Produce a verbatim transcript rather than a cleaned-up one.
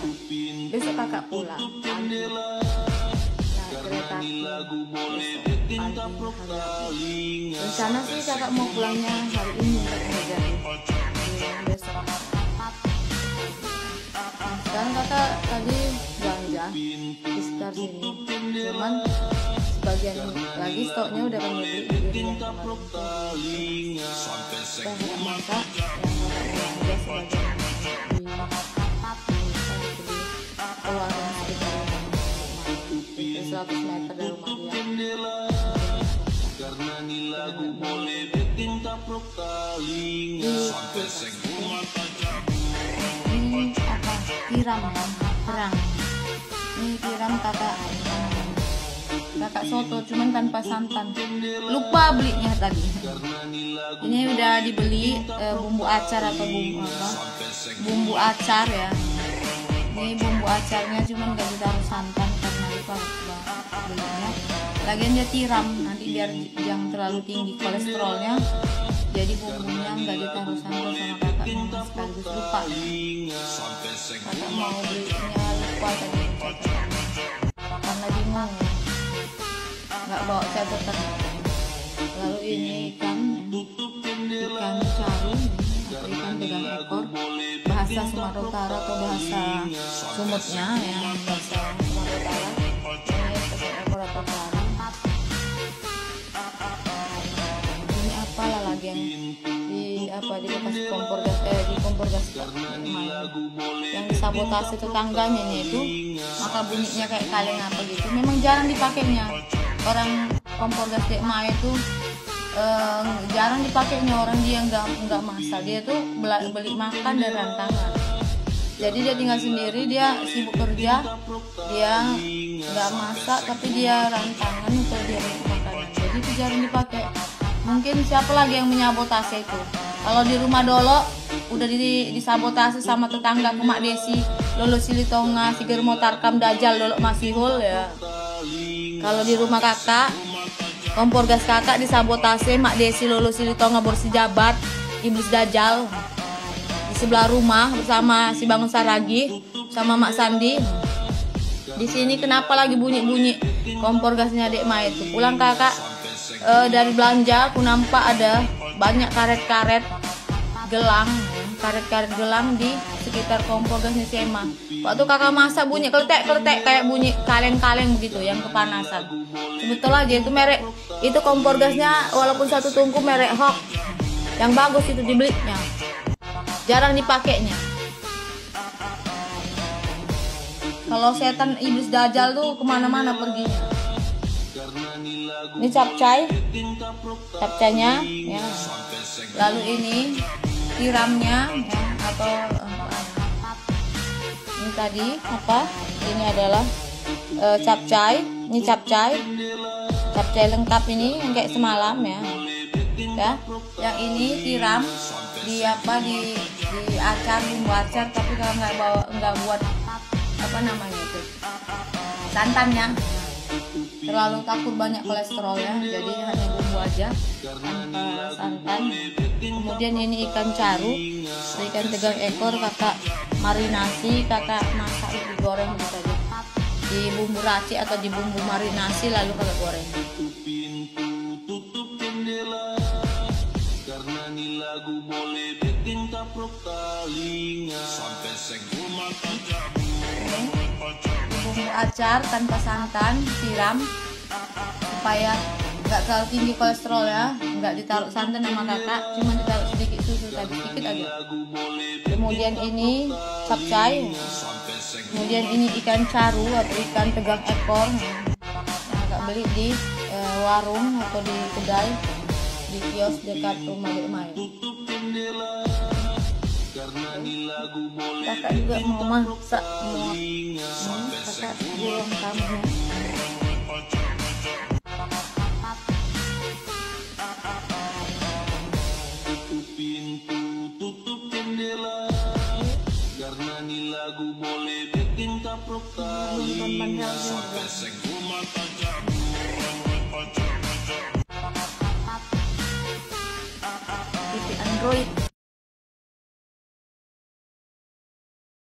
Besok kakak pulang pagi. Nah, kereta api besok pagi hari. Rencana sih kakak mau pulangnya hari ini katanya jadi. Besok. Sekarang kakak tadi belanja di sekitar sini, cuman sebagian lagi stoknya udah kami beli di diri yang kemarin. Kita nggak masak yang kakak belanja sebagian di keluaran sekitar rumah, itu seratus meter dari rumah dia. Ini apa? Tiram ya, kerang. Ini tiram kakak kakak soto, cuman tanpa santan. Lupa belinya tadi. Ini udah dibeli e, bumbu acar atau bumbu apa? Bumbu acar ya. Ini bumbu acarnya cuman gak ditaruh santan karena lupa belinya. Lagian dia tiram, nanti biar jangan terlalu tinggi kolesterolnya. Jadi bumbunya nggak ditaruh santan sama kakak, memang sekaligus lupa. Kakak mau belinya lupa tadi karena bingung ya, nggak bawa catatan. Lalu ini ikan, ikan caru atau ikan tegang ekor, bahasa Sumatera Utara atau bahasa Sumutnya ya, bahasa Sumatera Utara. Ini tegang ekor atau caru. Ini apalah lagi yang di apa di bekas kompor gas eh di kompor gas yang disabotase tetangganya itu, maka bunyinya kayak kaleng apa gitu. Memang jarang dipakainya orang kompor gas Dek Maya itu, eh, jarang dipakainya orang dia nggak nggak masak, dia tuh beli, beli makan dan rantangan. Jadi dia tinggal sendiri, dia sibuk kerja, dia nggak masak tapi dia rantangan untuk dia beli makanan. Jadi itu jarang dipakai. Mungkin siapa lagi yang menyabotase itu? Kalau di rumah Dolo udah di, disabotase sama tetangga ke Mak Desi, Lolo Silitonga, si Germo Tarkam Dajal, Dolo Masihul ya. Kalau di rumah kakak, kompor gas kakak disabotase Mak Desi, Lolo Silitonga, Borsi Jabat, Iblis Dajal di sebelah rumah bersama si Bangun Saragi sama Mak Sandi. Di sini kenapa lagi bunyi-bunyi kompor gasnya Dek Maya itu? Pulang kakak e, dari belanja, aku nampak ada banyak karet-karet gelang, karet-karet gelang di sekitar kompor gasnya si Emma. Waktu kakak masak bunyi kletek-kletek kayak bunyi kaleng-kaleng begitu yang kepanasan. Betul aja itu merek, itu kompor gasnya walaupun satu tungku merek Hok, yang bagus itu dibelinya, jarang dipakainya. Kalau setan iblis dajal tuh kemana-mana perginya. Ini capcay, capcaynya ya. Lalu ini tiramnya ya, atau uh, ini tadi apa? Ini adalah uh, capcay. Ini capcay, capcay lengkap ini yang kayak semalam ya. Ya, yang ini tiram di apa di di acar, bumbu acar, tapi kalau nggak bawa nggak buat apa namanya itu santannya, terlalu takut banyak kolesterolnya, jadi hanya bumbu aja tanpa santan. Kemudian ini ikan caru, ikan tegang ekor kakak marinasi, kakak masak digoreng begitu aja di bumbu racik atau di bumbu marinasi, lalu kakak goreng. Bumbu acar tanpa santan, siram supaya nggak terlalu tinggi kolesterol ya, nggak ditaruh santan sama kakak, cuma ditaruh sedikit susu tadi, sedikit aja. Kemudian ini capcay, kemudian ini ikan caru atau ikan tegang ekor yang kakak beli di e, warung atau di kedai, di kios dekat rumah Dek Maya. Kakak juga mau masak, mau hmm, kakak di ruang tamunya. T V Android.